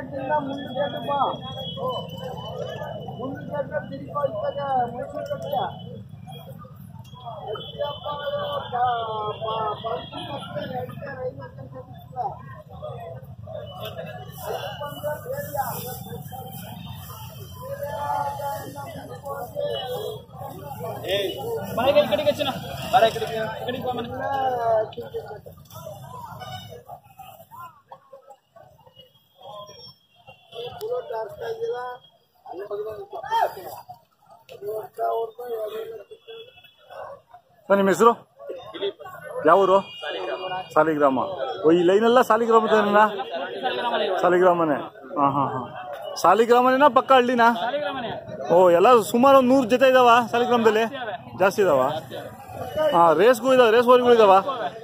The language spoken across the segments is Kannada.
ఇక్కడికి వచ్చిన ఇక్కడికి పోమని ನಿಮ್ಮ ಹೆಸರು ಯಾವ ಊರು? ಸಾಲಿಗ್ರಾಮ. ಈ ಲೈನ್ ಎಲ್ಲ ಸಾಲಿಗ್ರಾಮ ಸಾಲಿಗ್ರಾಮನೇ. ಸಾಲಿಗ್ರಾಮನೇನಾ ಪಕ್ಕ ಹಳ್ಳಿನಾ? ಓ ಎಲ್ಲ ಸುಮಾರು 100 ಜೊತೆ ಇದಾವ ಸಾಲಿಗ್ರಾಮದಲ್ಲಿ? ಜಾಸ್ತಿ ಇದಾವ? ರೇಸ್ಗೂ ಇದಾವೆ, ರೇಸ್ ಹೋರಿಗಳು ಇದಾವ?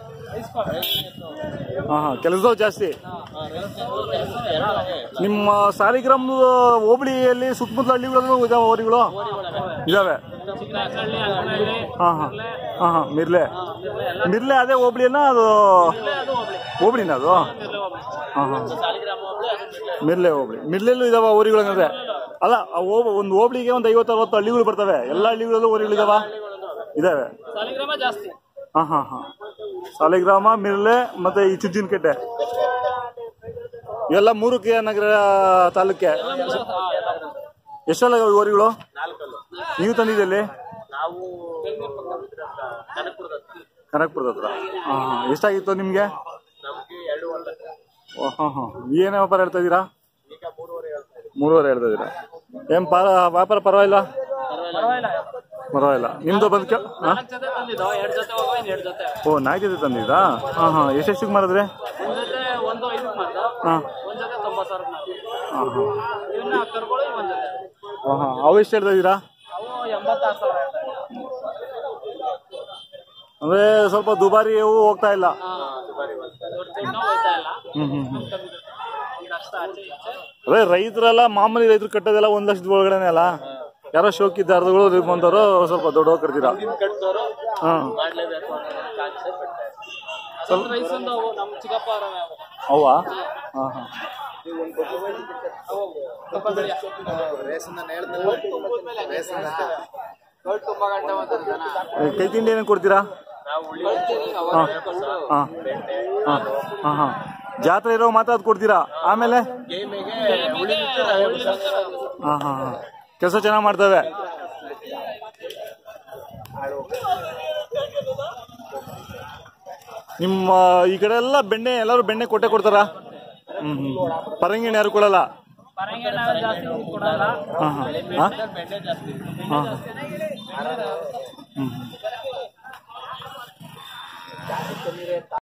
ಕೆಲಸದವು ಜಾಸ್ತಿ. ನಿಮ್ಮ ಸಾಲಿಗ್ರಾಮ ಹೋಬಳಿಯಲ್ಲಿ ಸುತ್ತಮುತ್ತಲ ಹಳ್ಳಿಗಳು ಇದಾವ ಹೋರಿಗಳು? ಇದಾವೆ. ಮಿರ್ಲೆ ಮಿರ್ಲೆ ಅದೇ ಹೋಬಳಿನ? ಅದು ಹೋಬಳಿನ ಅದು? ಮಿರ್ಲೆ ಹೋಬಳಿ. ಮಿರ್ಲೆಲ್ಲೂ ಇದಾವ ಹೋರಿಗಳು ಹಂಗಂದ್ರೆ? ಅಲ್ಲ, ಒಂದು ಹೋಬಳಿಗೆ ಒಂದು 50-60 ಹಳ್ಳಿಗಳು ಬರ್ತವೆ. ಎಲ್ಲ ಹಳ್ಳಿಗಳಲ್ಲೂ ಹೋರಿಗಳು ಇದಾವ? ಇದಾವೆ. ಸಾಲಿಗ್ರಾಮ, ಮಿರ್ಲೆ ಮತ್ತೆ ಈ ಚುಜ್ಜಿನಕಟ್ಟೆ ಇವೆಲ್ಲ 3 ನಗರ ತಾಲೂಕೆ. ಎಷ್ಟೆಲ್ಲ ಹೋರಿಗಳು ನೀವು ತಂದಿದ್ದಲ್ಲಿ? ಕನಕಪುರದ ಹತ್ರ. ಎಷ್ಟಾಗಿತ್ತು ನಿಮ್ಗೆ? ಏನೇ ವ್ಯಾಪಾರ ಹೇಳ್ತಾ ಇದ್ದೀರಾ? 3.5 ಹೇಳ್ತಾ ಇದ್ದೀರಾ? ಏನ್ ವ್ಯಾಪಾರ ಪರವಾಗಿಲ್ಲ? ಪರವಾಗಿಲ್ಲ. ನಿಮ್ದು ಬಂದ್ ಓ 4 ಜೊತೆ ತಂದಿದ್ರಾ? ಎಷ್ಟೆಷ್ಟಿಗೆ ಮಾರಿದ್ರೆ? ಅವು ಎಷ್ಟು ಹೇಳ್ತಾ ಇದ್ದೀರಾ? ಅಂದ್ರೆ ಸ್ವಲ್ಪ ದುಬಾರಿ ಹೋಗ್ತಾ ಇಲ್ಲ. ಅದೇ ರೈತರೆಲ್ಲ ಮಾಮೂಲಿ ರೈತರು ಕಟ್ಟೋದೆಲ್ಲ 1 ಲಕ್ಷದ ಒಳಗಡೆ ಅಲ್ಲ. ಯಾರೋ ಶೋಕಿದ್ದಾರಗಳು ಬಂದವರು ಸ್ವಲ್ಪ ದೊಡ್ಡ ಕಟ್ತೀರಾ? ಅವಾ? ಕೈ ತಿಂಡಿ ಏನೇನು ಕೊಡ್ತೀರಾ? ಜಾತ್ರೆ ಇರೋ ಮಾತ್ರ ಅದು ಕೊಡ್ತೀರಾ? ಆಮೇಲೆ ಕೆಲಸ ಚೆನ್ನಾಗಿ ಮಾಡ್ತವೆ. ನಿಮ್ಮ ಈ ಕಡೆ ಎಲ್ಲ ಬೆಣ್ಣೆ, ಎಲ್ಲರೂ ಬೆಣ್ಣೆ ಕೊಟ್ಟೆ ಕೊಡ್ತಾರ? ಪರಂಗಿಣಿ ಯಾರು ಕೊಡಲ್ಲ?